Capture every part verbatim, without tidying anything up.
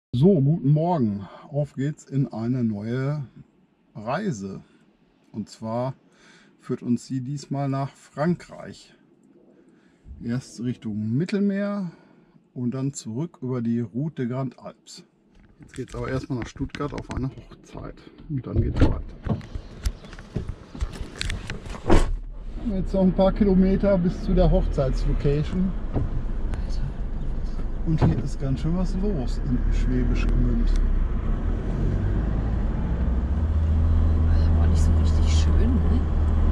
So, guten Morgen. Auf geht's in eine neue Reise. Und zwar führt uns sie diesmal nach Frankreich. Erst Richtung Mittelmeer und dann zurück über die Route des Grandes Alpes. Jetzt geht's aber erstmal nach Stuttgart auf eine Hochzeit. Und dann geht's weiter. Jetzt noch ein paar Kilometer bis zu der Hochzeitslocation. Und hier ist ganz schön was los in Schwäbisch Gmünd. Aber auch nicht so richtig schön, ne?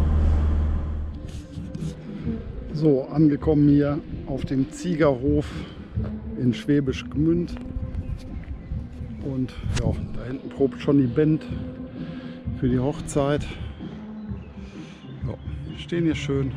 So, angekommen hier auf dem Ziegerhof in Schwäbisch Gmünd. Und ja, da hinten probt schon die Band für die Hochzeit. Ja, wir stehen hier schön.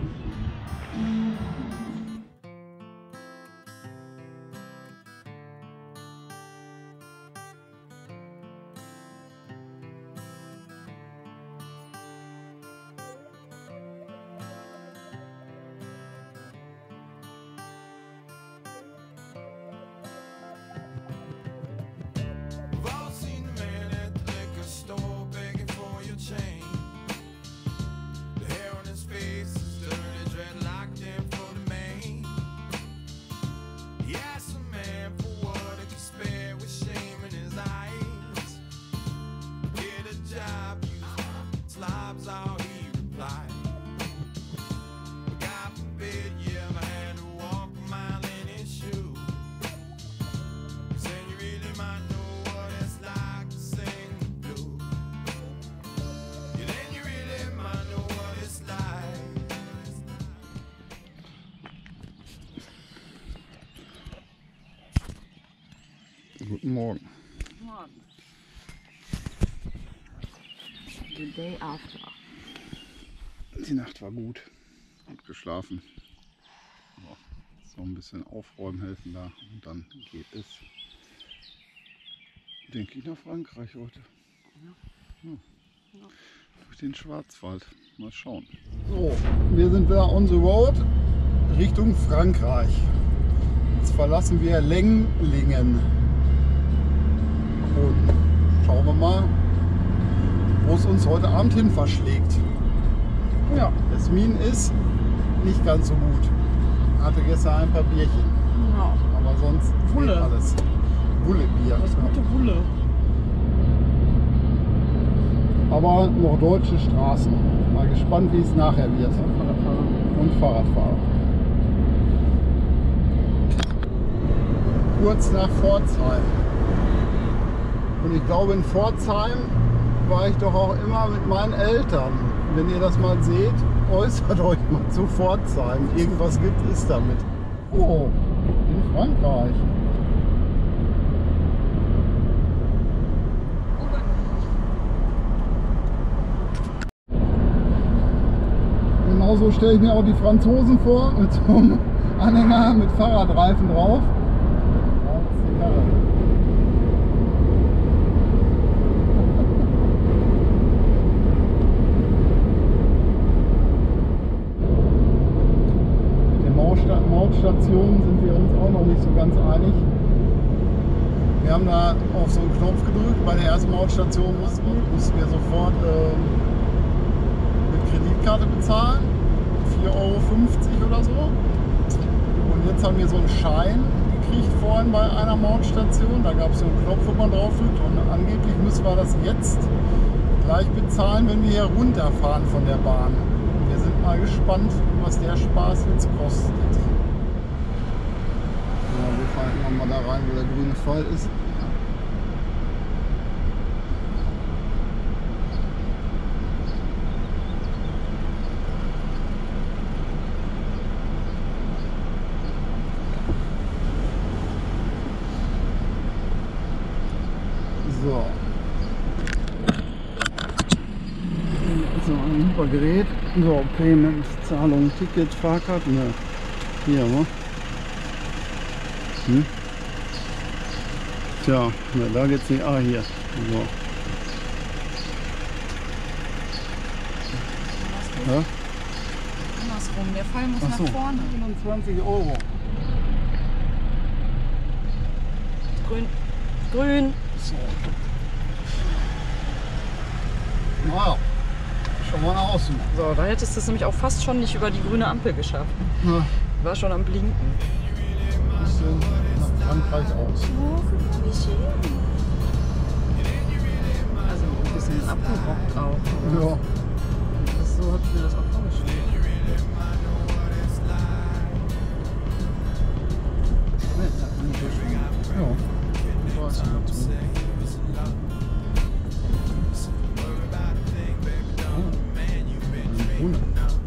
Guten Morgen. Morgen. The day after. Die Nacht war gut. Gut geschlafen. Ja, so ein bisschen aufräumen helfen da und dann geht es, denke ich, nach Frankreich heute. Ja. Ja. Durch den Schwarzwald. Mal schauen. So, wir sind wieder on the road Richtung Frankreich. Jetzt verlassen wir Lenglingen. Und schauen wir mal, wo es uns heute Abend hin verschlägt. Ja, Jasmin ist nicht ganz so gut. Hatte gestern ein paar Bierchen. Ja. Aber sonst Wulle. geht alles. Wulle-Bier. Das gute Wulle. Aber noch deutsche Straßen. Mal gespannt, wie es nachher wird. Und Fahrradfahrer. Kurz nach Pforzheim. Und ich glaube, in Pforzheim war ich doch auch immer mit meinen Eltern. Wenn ihr das mal seht, äußert euch mal zu Pforzheim. Irgendwas gibt es damit. Oh, in Frankreich. Genauso stelle ich mir auch die Franzosen vor, mit so einem Anhänger mit Fahrradreifen drauf. Ja, das ist die Karre. Mautstationen sind wir uns auch noch nicht so ganz einig. Wir haben da auf so einen Knopf gedrückt. Bei der ersten Mautstation mussten, mussten wir sofort äh, mit Kreditkarte bezahlen. vier Euro fünfzig oder so. Und jetzt haben wir so einen Schein gekriegt vorhin bei einer Mautstation. Da gab es so einen Knopf, wo man drauf drückt. Und angeblich müssen wir das jetzt gleich bezahlen, wenn wir hier runterfahren von der Bahn. Wir sind mal gespannt, was der Spaß jetzt kostet. Ja, wir fahren immer mal da rein, wo der grüne Pfeil ist. So. So, ein super Gerät. So, Payment, Zahlung, Ticket, Fahrkarte. Ne. Hier, wa? Hm? Tja, ne, da geht's nicht. Ah, hier. So. Ja? Andersrum, der Pfeil muss Ach so. nach vorne. fünfundzwanzig Euro. Grün. grün. So. Naja, schon mal eine Ausnahme. So, da hättest du es nämlich auch fast schon nicht über die grüne Ampel geschafft. Ja. War schon am Blinken. Ein bisschen nach Frankreich aus. Oh, wie schön. Also ein bisschen abgerockt auch. Ja. Das, so habe ich mir das auch vorgestellt. Ja. Ich weiß nicht dazu. Oh. Ohne.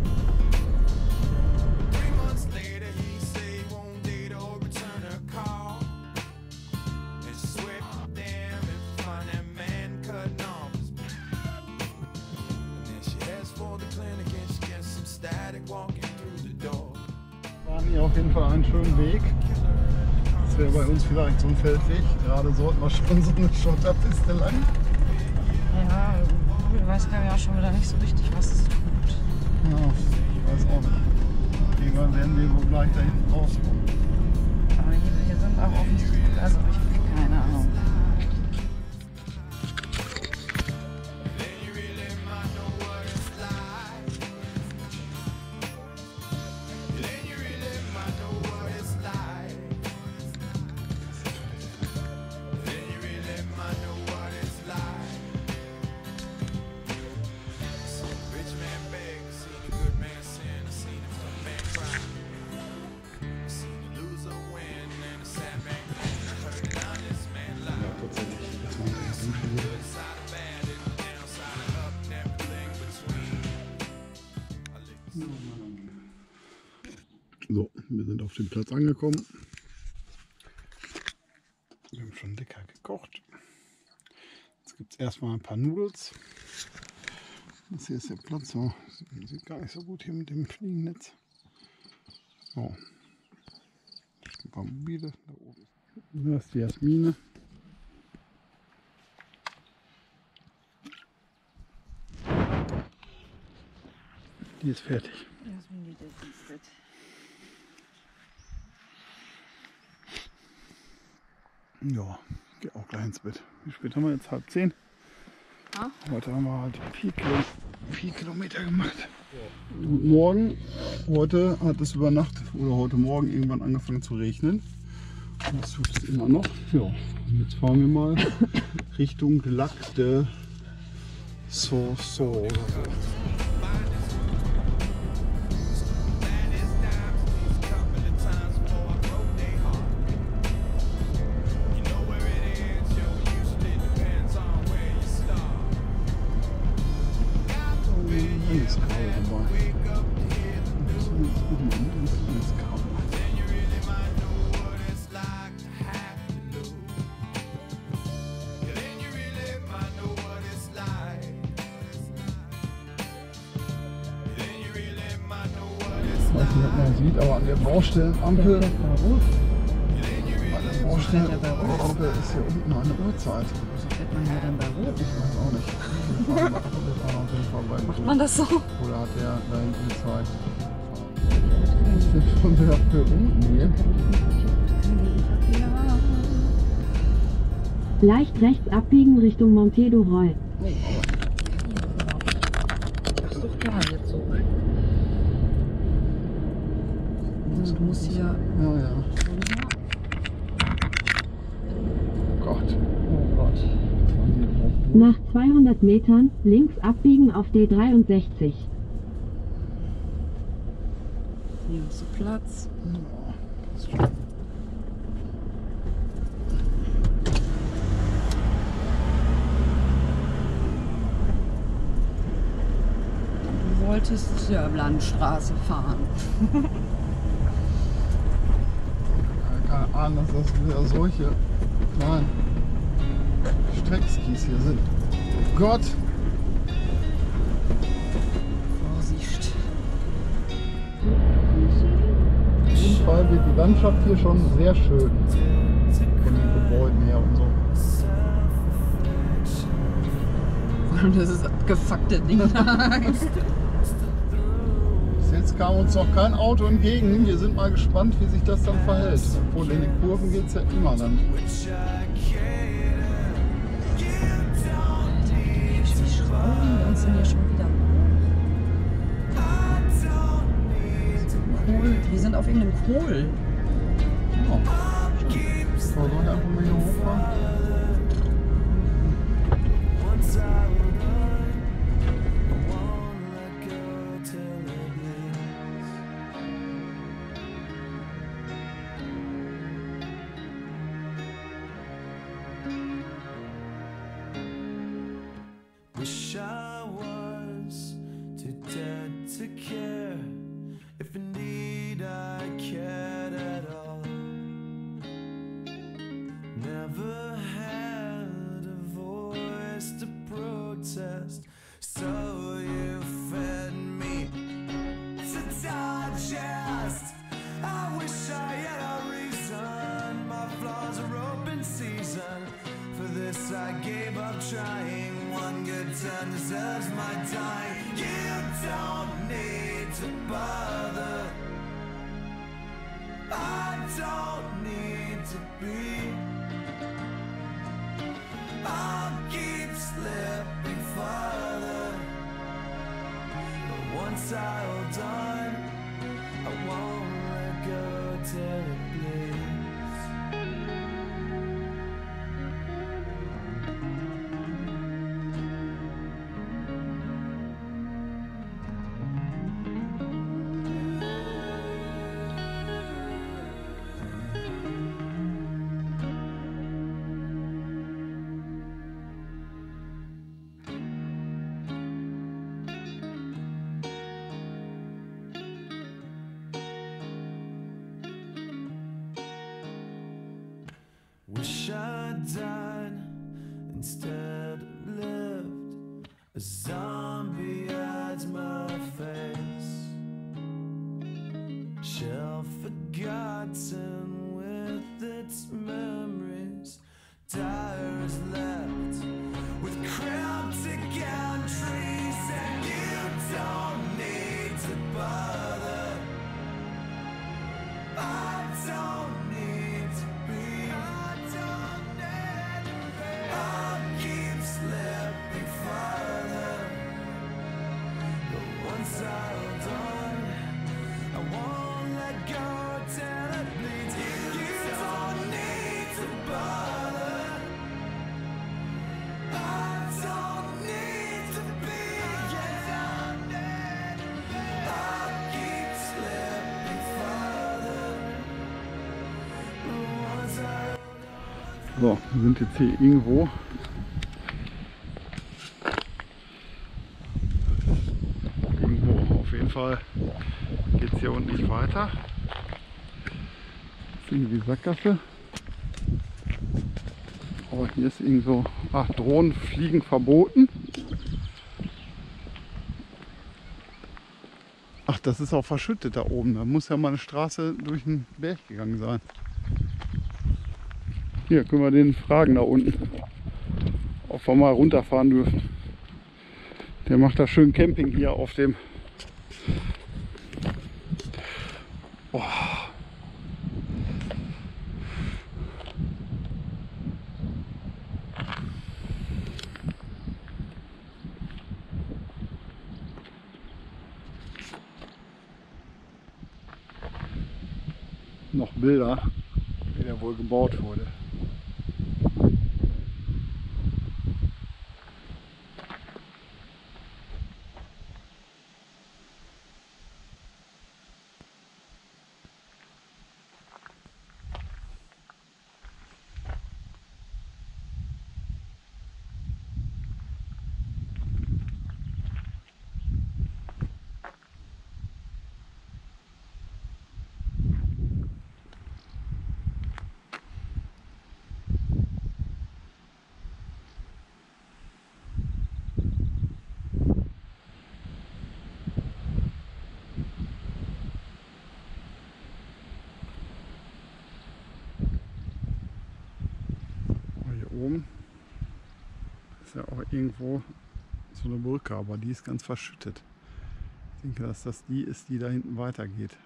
Wir waren hier auf jeden Fall einen schönen Weg. Das wäre bei uns vielleicht so ein Feldweg. Gerade sollten wir schon so eine Schotterpiste lang. Ja, ich weiß gar nicht auch schon wieder nicht so richtig, was es tut. Ja, ich weiß auch nicht. Irgendwann werden wir wohl gleich da hinten rauskommen. Aber hier, hier sind auch offensichtlich, also ich habe keine Ahnung. So, wir sind auf dem Platz angekommen. Wir haben schon lecker gekocht. Jetzt gibt es erstmal ein paar Nudels. Das hier ist der Platz. So, sieht gar nicht so gut hier mit dem Fliegennetz. So. Ein paar Mobile. Da oben. Das ist die Jasmine. Die ist fertig. Jasmin geht jetzt ins Bett. Ja, ich gehe auch gleich ins Bett. Wie spät haben wir jetzt? Halb zehn? Ja. Heute haben wir halt vier, Kilo, vier Kilometer gemacht. Ja. Guten Morgen. Heute hat es über Nacht oder heute Morgen irgendwann angefangen zu regnen. Und das tut es immer noch. Ja, und jetzt fahren wir mal Richtung Lac de Soissons oder so. Alles grau dabei. Das ist alles grau. Ich weiß nicht, ob man das sieht, aber an der Baustellenampel, an der Baustellenampel ist hier unten eine Uhrzeit. Wieso fährt man ja dann bei Rot? Ich weiß auch nicht. Macht man das so? Oder hat der da hinten gezeigt? Was ist denn schon wieder für unten hier? Ja. Leicht rechts abbiegen Richtung Montedo-Roll. Oh, das ist doch klar jetzt so. Also du musst hier. Ja, ja. Oh Gott. Oh Gott. Nach zweihundert Metern links abbiegen auf D dreiundsechzig. Hier hast du Platz. Du wolltest ja Landstraße fahren. Keine Ahnung, dass das wieder solche kleinen Streckskis hier sind. Oh Gott! Vorsicht. Auf jeden Fall wird die Landschaft hier schon sehr schön. Von den Gebäuden her und so. Und das ist abgefuckte Ding da. Bis jetzt kam uns noch kein Auto entgegen. Wir sind mal gespannt, wie sich das dann verhält. Obwohl in den Kurven geht es ja immer dann. uns denn hier schon wieder? Kohl. Wir sind auf irgendeinem Kohl. Oh. So, soll ich einfach mal hier hochfahren? Wish I was too dead to care, if indeed I cared at all. Never had a voice to protest, so you fed me to digest. I wish I had a reason, my flaws are open season. For this I gave up trying, one good turn deserves my time. You don't need to bother, I don't need to be. I'll keep slipping farther, but once I hold on, I won't let go till it bleeds. Wish I'd died instead of lived. A zombie hides my face, shell forgotten with its memories. Dire is left with cryptic entries, and you don't need to bother, I don't need to be. I'll keep slipping farther, but once I hold on, I won't let go till it bleeds. You don't need to bother, I don't need to be. I'll keep slipping farther, but once I So, wir sind jetzt hier irgendwo. Irgendwo, auf jeden Fall geht es hier unten nicht weiter. Das ist irgendwie Sackgasse. Aber hier ist irgendwo, ach, Drohnen fliegen verboten. Ach, das ist auch verschüttet da oben. Da muss ja mal eine Straße durch den Berg gegangen sein. Hier können wir den fragen da unten, ob wir mal runterfahren dürfen. Der macht da schön Camping hier auf dem. Oh. Noch Bilder, wie der wohl gebaut wurde. Oben ist ja auch irgendwo so eine Brücke, aber die ist ganz verschüttet. Ich denke, dass das die ist, die da hinten weitergeht.